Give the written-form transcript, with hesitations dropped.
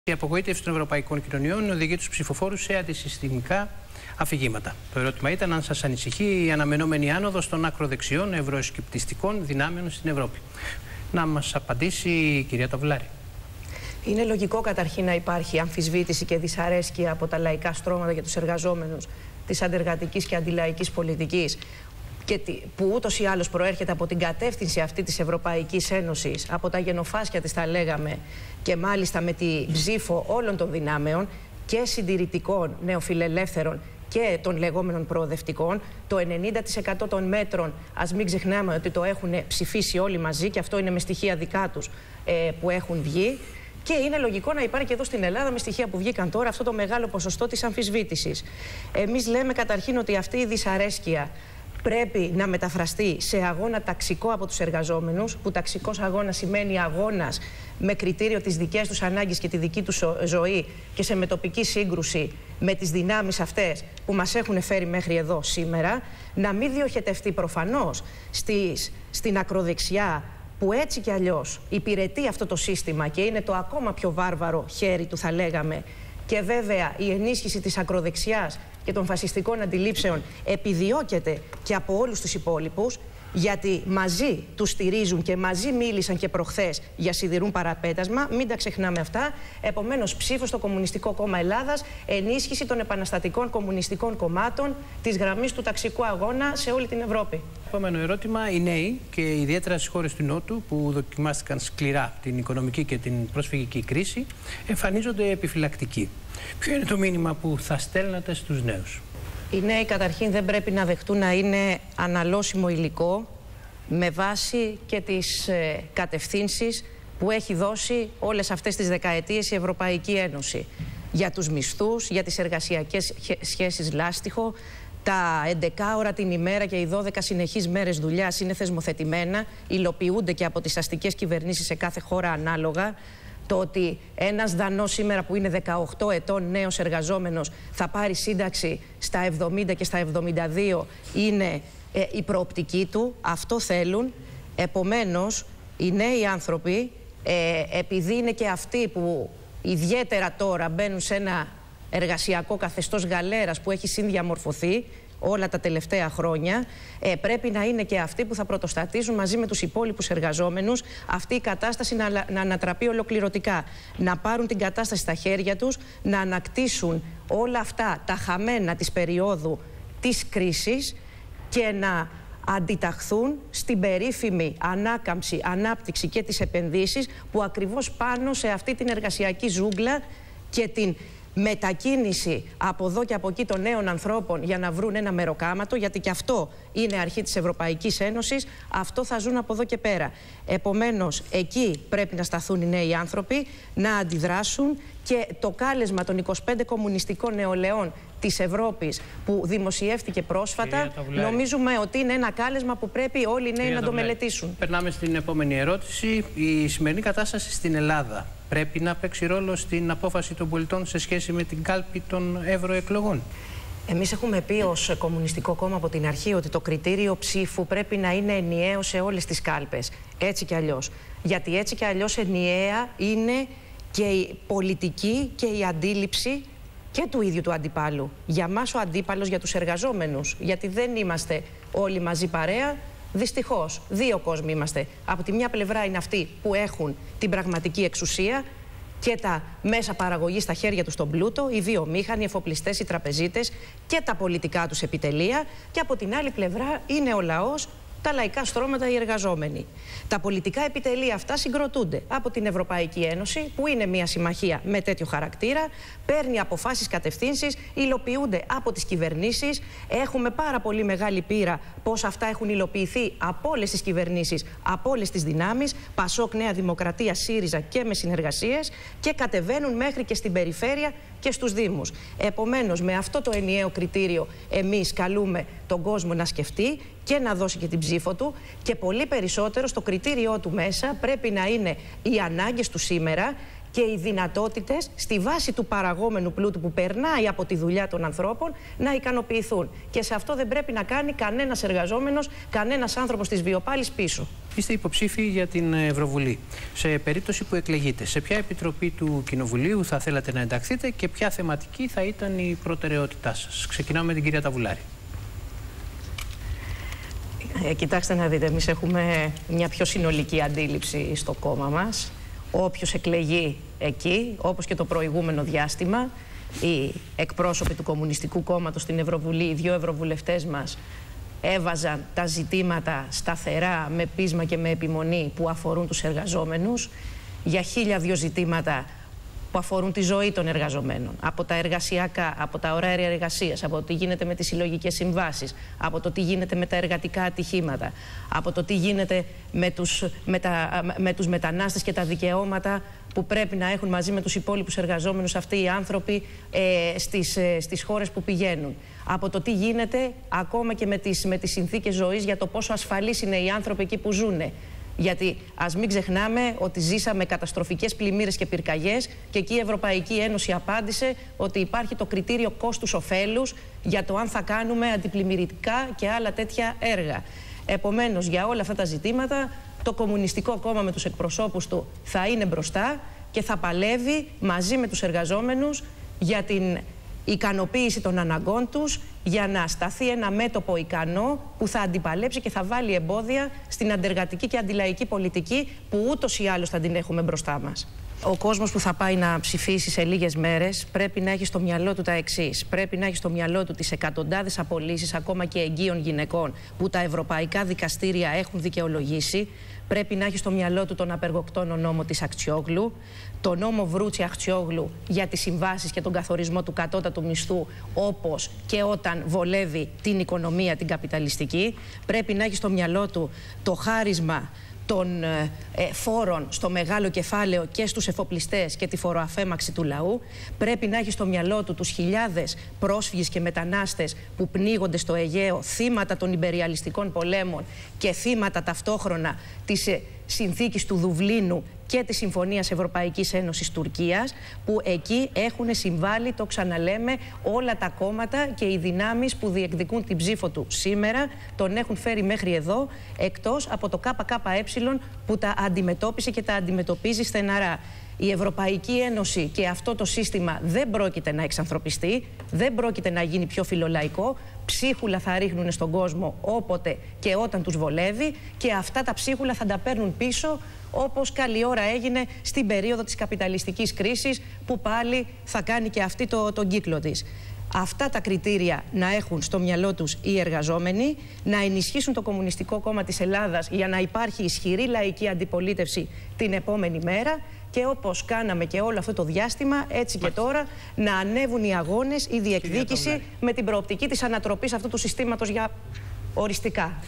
Η απογοήτευση των ευρωπαϊκών κοινωνιών οδηγεί τους ψηφοφόρους σε αντισυστημικά αφηγήματα. Το ερώτημα ήταν αν σας ανησυχεί η αναμενόμενη άνοδος των ακροδεξιών ευρωσκεπτιστικών δυνάμεων στην Ευρώπη. Να μας απαντήσει η κυρία Ταβλάρη. Είναι λογικό καταρχήν να υπάρχει αμφισβήτηση και δυσαρέσκεια από τα λαϊκά στρώματα για τους εργαζόμενους της αντεργατικής και αντιλαϊκής πολιτικής, που ούτως ή άλλως προέρχεται από την κατεύθυνση αυτή της Ευρωπαϊκής Ένωσης, από τα γενοφάσκια της θα λέγαμε, και μάλιστα με τη ψήφο όλων των δυνάμεων και συντηρητικών νεοφιλελεύθερων και των λεγόμενων προοδευτικών. Το 90% των μέτρων, ας μην ξεχνάμε ότι το έχουν ψηφίσει όλοι μαζί, και αυτό είναι με στοιχεία δικά τους που έχουν βγει. Και είναι λογικό να υπάρχει και εδώ στην Ελλάδα, με στοιχεία που βγήκαν τώρα, αυτό το μεγάλο ποσοστό της αμφισβήτησης. Εμείς λέμε καταρχήν ότι αυτή η δυσαρέσκεια πρέπει να μεταφραστεί σε αγώνα ταξικό από τους εργαζόμενους, που ταξικός αγώνας σημαίνει αγώνας με κριτήριο τις δικές τους ανάγκες και τη δική τους ζωή, και σε μετοπική σύγκρουση με τις δυνάμεις αυτές που μας έχουν φέρει μέχρι εδώ σήμερα. Να μην διοχετευτεί προφανώς στην ακροδεξιά, που έτσι κι αλλιώς υπηρετεί αυτό το σύστημα και είναι το ακόμα πιο βάρβαρο χέρι του, θα λέγαμε. Και βέβαια η ενίσχυση της ακροδεξιάς και των φασιστικών αντιλήψεων επιδιώκεται και από όλους τους υπόλοιπους, γιατί μαζί τους στηρίζουν και μαζί μίλησαν και προχθές για σιδηρούν παραπέτασμα. Μην τα ξεχνάμε αυτά. Επομένως, ψήφο στο Κομμουνιστικό Κόμμα Ελλάδας, ενίσχυση των επαναστατικών κομμουνιστικών κομμάτων, της γραμμής του ταξικού αγώνα σε όλη την Ευρώπη. Επόμενο ερώτημα. Οι νέοι, και ιδιαίτερα στις χώρες του Νότου, που δοκιμάστηκαν σκληρά την οικονομική και την προσφυγική κρίση, εμφανίζονται επιφυλακτικοί. Ποιο είναι το μήνυμα που θα στέλνατε στους νέους? Οι νέοι καταρχήν δεν πρέπει να δεχτούν να είναι αναλώσιμο υλικό με βάση και τις κατευθύνσεις που έχει δώσει όλες αυτές τις δεκαετίες η Ευρωπαϊκή Ένωση. Για τους μισθούς, για τις εργασιακές σχέσεις λάστιχο, τα 11 ώρα την ημέρα και οι 12 συνεχείς μέρες δουλειάς είναι θεσμοθετημένα, υλοποιούνται και από τις αστικές κυβερνήσεις σε κάθε χώρα ανάλογα. Το ότι ένας Δανός σήμερα που είναι 18 ετών νέος εργαζόμενος θα πάρει σύνταξη στα 70 και στα 72 είναι η προοπτική του. Αυτό θέλουν. Επομένως, οι νέοι άνθρωποι, επειδή είναι και αυτοί που ιδιαίτερα τώρα μπαίνουν σε ένα εργασιακό καθεστώς γαλέρας που έχει συνδιαμορφωθεί όλα τα τελευταία χρόνια, πρέπει να είναι και αυτοί που θα πρωτοστατήσουν μαζί με τους υπόλοιπους εργαζόμενους αυτή η κατάσταση να ανατραπεί ολοκληρωτικά. Να πάρουν την κατάσταση στα χέρια τους, να ανακτήσουν όλα αυτά τα χαμένα της περίοδου της κρίσης και να αντιταχθούν στην περίφημη ανάκαμψη, ανάπτυξη και τις επενδύσεις που ακριβώς πάνω σε αυτή την εργασιακή ζούγκλα και την μετακίνηση από εδώ και από εκεί των νέων ανθρώπων για να βρουν ένα μεροκάματο, γιατί και αυτό είναι αρχή της Ευρωπαϊκής Ένωσης, αυτό θα ζουν από εδώ και πέρα. Επομένως, εκεί πρέπει να σταθούν οι νέοι άνθρωποι, να αντιδράσουν, και το κάλεσμα των 25 κομμουνιστικών νεολαίων της Ευρώπης που δημοσιεύτηκε πρόσφατα, νομίζουμε ότι είναι ένα κάλεσμα που πρέπει όλοι οι νέοι να το μελετήσουν. Περνάμε στην επόμενη ερώτηση. Η σημερινή κατάσταση στην Ελλάδα πρέπει να παίξει ρόλο στην απόφαση των πολιτών σε σχέση με την κάλπη των ευρωεκλογών? Εμείς έχουμε πει ως Κομμουνιστικό Κόμμα από την αρχή ότι το κριτήριο ψήφου πρέπει να είναι ενιαίο σε όλες τις κάλπες. Έτσι κι αλλιώς. Γιατί έτσι κι αλλιώς ενιαία είναι και η πολιτική και η αντίληψη και του ίδιου του αντιπάλου. Για μας ο αντίπαλος, για τους εργαζόμενους, γιατί δεν είμαστε όλοι μαζί παρέα. Δυστυχώς, δύο κόσμοι είμαστε. Από τη μια πλευρά είναι αυτοί που έχουν την πραγματική εξουσία και τα μέσα παραγωγής στα χέρια τους στον πλούτο, οι βιομήχανοι, οι εφοπλιστές, οι τραπεζίτες και τα πολιτικά τους επιτελεία. Και από την άλλη πλευρά είναι ο λαός, τα λαϊκά στρώματα, οι εργαζόμενοι. Τα πολιτικά επιτελεία αυτά συγκροτούνται από την Ευρωπαϊκή Ένωση, που είναι μια συμμαχία με τέτοιο χαρακτήρα, παίρνει αποφάσεις, κατευθύνσεις, υλοποιούνται από τις κυβερνήσεις. Έχουμε πάρα πολύ μεγάλη πείρα πώς αυτά έχουν υλοποιηθεί από όλες τις κυβερνήσεις, από όλες τις δυνάμεις, Πασόκ, Νέα Δημοκρατία, ΣΥΡΙΖΑ, και με συνεργασίες, και κατεβαίνουν μέχρι και στην περιφέρεια και στους Δήμους. Επομένως, με αυτό το ενιαίο κριτήριο εμείς καλούμε τον κόσμο να σκεφτεί και να δώσει και την ψήφο του, και πολύ περισσότερο στο κριτήριό του μέσα πρέπει να είναι οι ανάγκες του σήμερα και οι δυνατότητες στη βάση του παραγόμενου πλούτου που περνάει από τη δουλειά των ανθρώπων να ικανοποιηθούν. Και σε αυτό δεν πρέπει να κάνει κανένας εργαζόμενος, κανένας άνθρωπος της βιοπάλης πίσω. Είστε υποψήφιοι για την Ευρωβουλή. Σε περίπτωση που εκλεγείτε, σε ποια επιτροπή του Κοινοβουλίου θα θέλατε να ενταχθείτε και ποια θεματική θα ήταν η προτεραιότητά σας? Ξεκινάμε με την κυρία Ταβουλάρη. Κοιτάξτε να δείτε, εμείς έχουμε μια πιο συνολική αντίληψη στο κόμμα μας. Όποιος εκλεγεί εκεί, όπως και το προηγούμενο διάστημα, οι εκπρόσωποι του Κομμουνιστικού Κόμματος στην Ευρωβουλή, οι δύο ευρωβουλευτές μας, έβαζαν τα ζητήματα σταθερά, με πείσμα και με επιμονή που αφορούν τους εργαζόμενους, για 1002 ζητήματα που αφορούν τη ζωή των εργαζομένων, από τα εργασιακά, από τα ωράρια εργασίας, από το τι γίνεται με τις συλλογικές συμβάσεις, από το τι γίνεται με τα εργατικά ατυχήματα, από το τι γίνεται με τους μετανάστες και τα δικαιώματα που πρέπει να έχουν μαζί με τους υπόλοιπους εργαζόμενους αυτοί οι άνθρωποι στις χώρες που πηγαίνουν. Από το τι γίνεται ακόμα και με τις συνθήκες ζωής, για το πόσο ασφαλείς είναι οι άνθρωποι εκεί που ζουνε. Γιατί ας μην ξεχνάμε ότι ζήσαμε καταστροφικές πλημμύρες και πυρκαγιές και εκεί η Ευρωπαϊκή Ένωση απάντησε ότι υπάρχει το κριτήριο κόστους-οφέλους για το αν θα κάνουμε αντιπλημμυρικά και άλλα τέτοια έργα. Επομένως, για όλα αυτά τα ζητήματα, το Κομμουνιστικό Κόμμα με τους εκπροσώπους του θα είναι μπροστά και θα παλεύει μαζί με τους εργαζόμενους για την ικανοποίηση των αναγκών τους, για να σταθεί ένα μέτωπο ικανό που θα αντιπαλέψει και θα βάλει εμπόδια στην αντεργατική και αντιλαϊκή πολιτική που ούτως ή άλλως θα την έχουμε μπροστά μας. Ο κόσμος που θα πάει να ψηφίσει σε λίγες μέρες πρέπει να έχει στο μυαλό του τα εξής. Πρέπει να έχει στο μυαλό του τις εκατοντάδες απολύσεις, ακόμα και εγγύων γυναικών, που τα ευρωπαϊκά δικαστήρια έχουν δικαιολογήσει. Πρέπει να έχει στο μυαλό του τον απεργοκτόνο νόμο της Αχτσιόγλου, το νόμο Βρούτσι Αχτσιόγλου για τις συμβάσεις και τον καθορισμό του κατώτατου μισθού, όπως και όταν βολεύει την οικονομία, την καπιταλιστική. Πρέπει να έχει στο μυαλό του το χάρισμα των φόρων στο μεγάλο κεφάλαιο και στους εφοπλιστές και τη φοροαφέμαξη του λαού. Πρέπει να έχει στο μυαλό του τους χιλιάδες πρόσφυγες και μετανάστες που πνίγονται στο Αιγαίο, θύματα των ιμπεριαλιστικών πολέμων και θύματα ταυτόχρονα της συνθήκης του Δουβλίνου και της Συμφωνίας Ευρωπαϊκής Ένωσης Τουρκίας, που εκεί έχουν συμβάλει, το ξαναλέμε, όλα τα κόμματα και οι δυνάμεις που διεκδικούν την ψήφο του σήμερα, τον έχουν φέρει μέχρι εδώ, εκτός από το ΚΚΕ που τα αντιμετώπισε και τα αντιμετωπίζει στεναρά. Η Ευρωπαϊκή Ένωση και αυτό το σύστημα δεν πρόκειται να εξανθρωπιστεί, δεν πρόκειται να γίνει πιο φιλολαϊκό. Ψίχουλα θα ρίχνουν στον κόσμο όποτε και όταν τους βολεύει και αυτά τα ψίχουλα θα τα παίρνουν πίσω, όπως καλή ώρα έγινε στην περίοδο της καπιταλιστικής κρίσης, που πάλι θα κάνει και αυτή τον κύκλο της. Αυτά τα κριτήρια να έχουν στο μυαλό τους οι εργαζόμενοι, να ενισχύσουν το Κομμουνιστικό Κόμμα της Ελλάδας για να υπάρχει ισχυρή λαϊκή αντιπολίτευση την επόμενη μέρα και όπως κάναμε και όλο αυτό το διάστημα, έτσι και τώρα, να ανέβουν οι αγώνες, η διεκδίκηση με την προοπτική της ανατροπής αυτού του συστήματος για οριστικά.